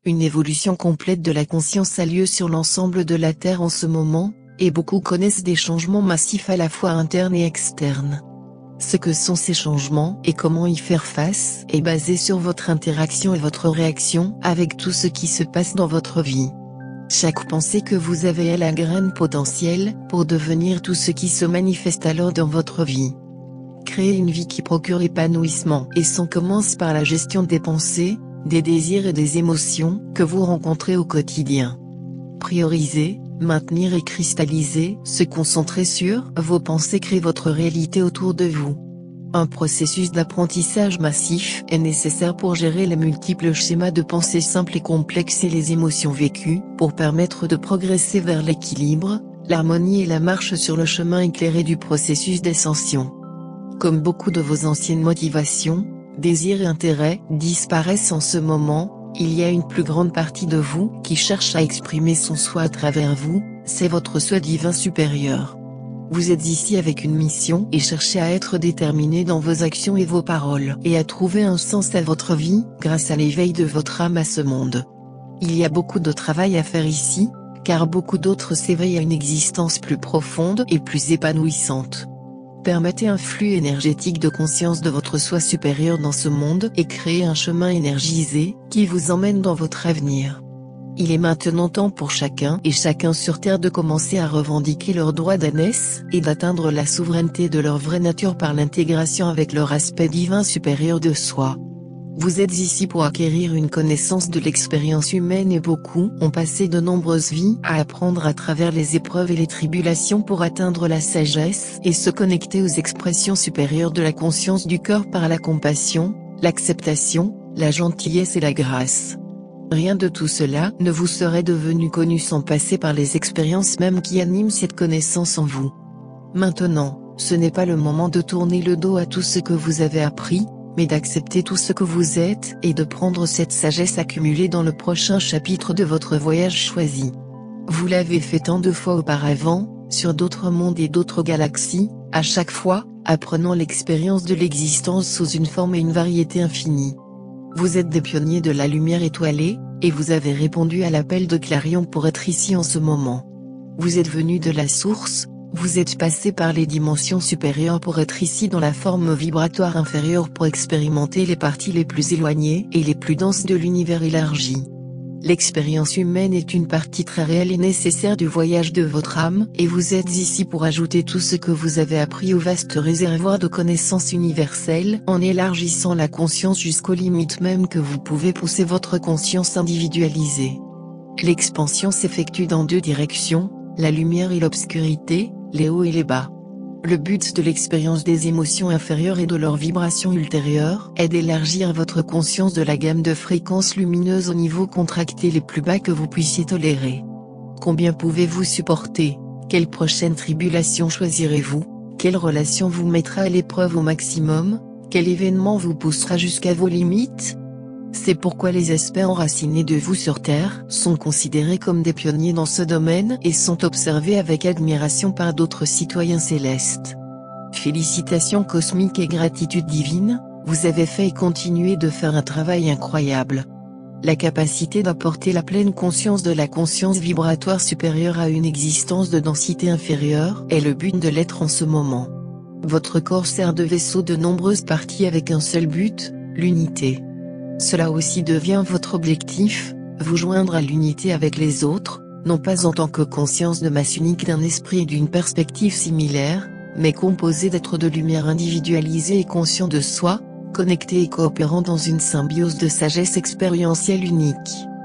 Une évolution complète de la conscience a lieu sur l'ensemble de la Terre en ce moment, et beaucoup connaissent des changements massifs à la fois internes et externes. Ce que sont ces changements et comment y faire face est basé sur votre interaction et votre réaction avec tout ce qui se passe dans votre vie. Chaque pensée que vous avez est la graine potentielle pour devenir tout ce qui se manifeste alors dans votre vie. Créer une vie qui procure épanouissement et son commence par la gestion des pensées, des désirs et des émotions que vous rencontrez au quotidien. Prioriser, maintenir et cristalliser, se concentrer sur vos pensées crée votre réalité autour de vous. Un processus d'apprentissage massif est nécessaire pour gérer les multiples schémas de pensée simples et complexes et les émotions vécues, pour permettre de progresser vers l'équilibre, l'harmonie et la marche sur le chemin éclairé du processus d'ascension. Comme beaucoup de vos anciennes motivations, désirs et intérêts disparaissent en ce moment, il y a une plus grande partie de vous qui cherche à exprimer son soi à travers vous, c'est votre soi divin supérieur. Vous êtes ici avec une mission et cherchez à être déterminé dans vos actions et vos paroles et à trouver un sens à votre vie, grâce à l'éveil de votre âme à ce monde. Il y a beaucoup de travail à faire ici, car beaucoup d'autres s'éveillent à une existence plus profonde et plus épanouissante. Permettez un flux énergétique de conscience de votre soi supérieur dans ce monde et créez un chemin énergisé, qui vous emmène dans votre avenir. Il est maintenant temps pour chacun et chacun sur Terre de commencer à revendiquer leur droit d'ânesse et d'atteindre la souveraineté de leur vraie nature par l'intégration avec leur aspect divin supérieur de soi. Vous êtes ici pour acquérir une connaissance de l'expérience humaine et beaucoup ont passé de nombreuses vies à apprendre à travers les épreuves et les tribulations pour atteindre la sagesse et se connecter aux expressions supérieures de la conscience du cœur par la compassion, l'acceptation, la gentillesse et la grâce. Rien de tout cela ne vous serait devenu connu sans passer par les expériences mêmes qui animent cette connaissance en vous. Maintenant, ce n'est pas le moment de tourner le dos à tout ce que vous avez appris, mais d'accepter tout ce que vous êtes et de prendre cette sagesse accumulée dans le prochain chapitre de votre voyage choisi. Vous l'avez fait tant de fois auparavant, sur d'autres mondes et d'autres galaxies, à chaque fois, apprenant l'expérience de l'existence sous une forme et une variété infinie. Vous êtes des pionniers de la lumière étoilée, et vous avez répondu à l'appel de Clarion pour être ici en ce moment. Vous êtes venu de la source, vous êtes passé par les dimensions supérieures pour être ici dans la forme vibratoire inférieure pour expérimenter les parties les plus éloignées et les plus denses de l'univers élargi. L'expérience humaine est une partie très réelle et nécessaire du voyage de votre âme, et vous êtes ici pour ajouter tout ce que vous avez appris au vaste réservoir de connaissances universelles en élargissant la conscience jusqu'aux limites même que vous pouvez pousser votre conscience individualisée. L'expansion s'effectue dans deux directions, la lumière et l'obscurité, les hauts et les bas. Le but de l'expérience des émotions inférieures et de leur vibration ultérieure est d'élargir votre conscience de la gamme de fréquences lumineuses au niveau contracté les plus bas que vous puissiez tolérer. Combien pouvez-vous supporter? Quelle prochaine tribulation choisirez-vous? Quelle relation vous mettra à l'épreuve au maximum? Quel événement vous poussera jusqu'à vos limites? C'est pourquoi les aspects enracinés de vous sur Terre sont considérés comme des pionniers dans ce domaine et sont observés avec admiration par d'autres citoyens célestes. Félicitations cosmiques et gratitude divine, vous avez fait et continuez de faire un travail incroyable. La capacité d'apporter la pleine conscience de la conscience vibratoire supérieure à une existence de densité inférieure est le but de l'être en ce moment. Votre corps sert de vaisseau de nombreuses parties avec un seul but, l'unité. Cela aussi devient votre objectif, vous joindre à l'unité avec les autres, non pas en tant que conscience de masse unique d'un esprit et d'une perspective similaire, mais composé d'êtres de lumière individualisés et conscients de soi, connectés et coopérant dans une symbiose de sagesse expérientielle unique.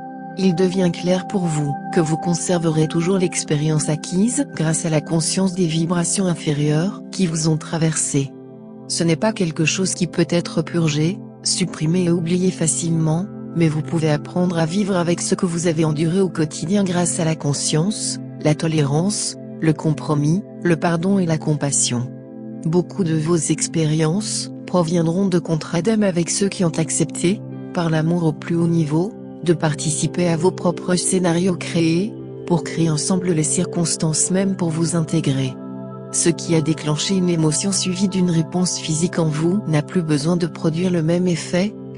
Il devient clair pour vous que vous conserverez toujours l'expérience acquise grâce à la conscience des vibrations inférieures qui vous ont traversé. Ce n'est pas quelque chose qui peut être purgé, supprimé et oublié facilement, mais vous pouvez apprendre à vivre avec ce que vous avez enduré au quotidien grâce à la conscience, la tolérance, le compromis, le pardon et la compassion. Beaucoup de vos expériences proviendront de contrats d'âme avec ceux qui ont accepté, par l'amour au plus haut niveau, de participer à vos propres scénarios créés, pour créer ensemble les circonstances même pour vous intégrer. Ce qui a déclenché une émotion suivie d'une réponse physique en vous n'a plus besoin de produire le même effet,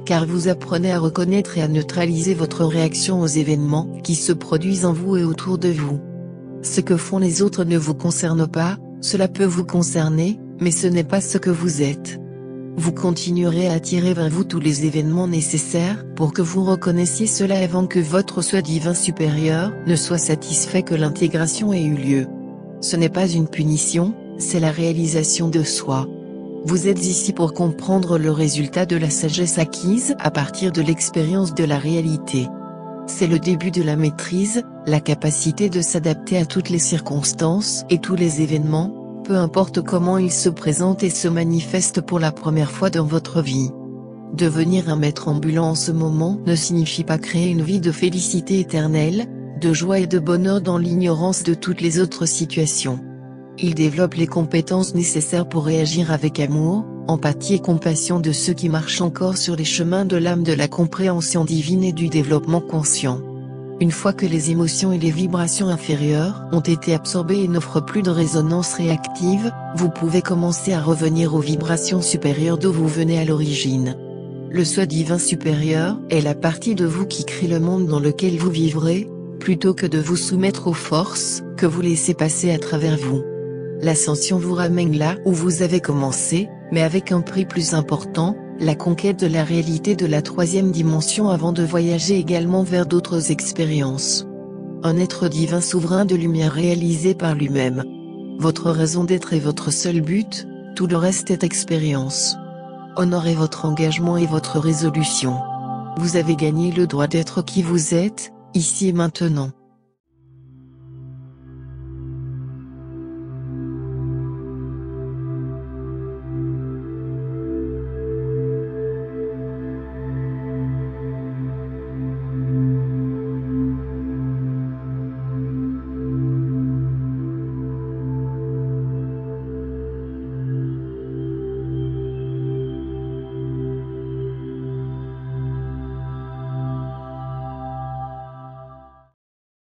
car vous apprenez à reconnaître et à neutraliser votre réaction aux événements qui se produisent en vous et autour de vous. Ce que font les autres ne vous concerne pas, cela peut vous concerner, mais ce n'est pas ce que vous êtes. Vous continuerez à attirer vers vous tous les événements nécessaires pour que vous reconnaissiez cela avant que votre soi divin supérieur ne soit satisfait que l'intégration ait eu lieu. Ce n'est pas une punition, c'est la réalisation de soi. Vous êtes ici pour comprendre le résultat de la sagesse acquise à partir de l'expérience de la réalité. C'est le début de la maîtrise, la capacité de s'adapter à toutes les circonstances et tous les événements, peu importe comment ils se présentent et se manifestent pour la première fois dans votre vie. Devenir un maître ambulant en ce moment ne signifie pas créer une vie de félicité éternelle, de joie et de bonheur dans l'ignorance de toutes les autres situations. Il développe les compétences nécessaires pour réagir avec amour, empathie et compassion de ceux qui marchent encore sur les chemins de l'âme, de la compréhension divine et du développement conscient. Une fois que les émotions et les vibrations inférieures ont été absorbées et n'offrent plus de résonance réactive, vous pouvez commencer à revenir aux vibrations supérieures d'où vous venez à l'origine. Le soi divin supérieur est la partie de vous qui crée le monde dans lequel vous vivrez, plutôt que de vous soumettre aux forces que vous laissez passer à travers vous. L'ascension vous ramène là où vous avez commencé, mais avec un prix plus important, la conquête de la réalité de la troisième dimension avant de voyager également vers d'autres expériences. Un être divin souverain de lumière réalisé par lui-même. Votre raison d'être est votre seul but, tout le reste est expérience. Honorez votre engagement et votre résolution. Vous avez gagné le droit d'être qui vous êtes, ici et maintenant.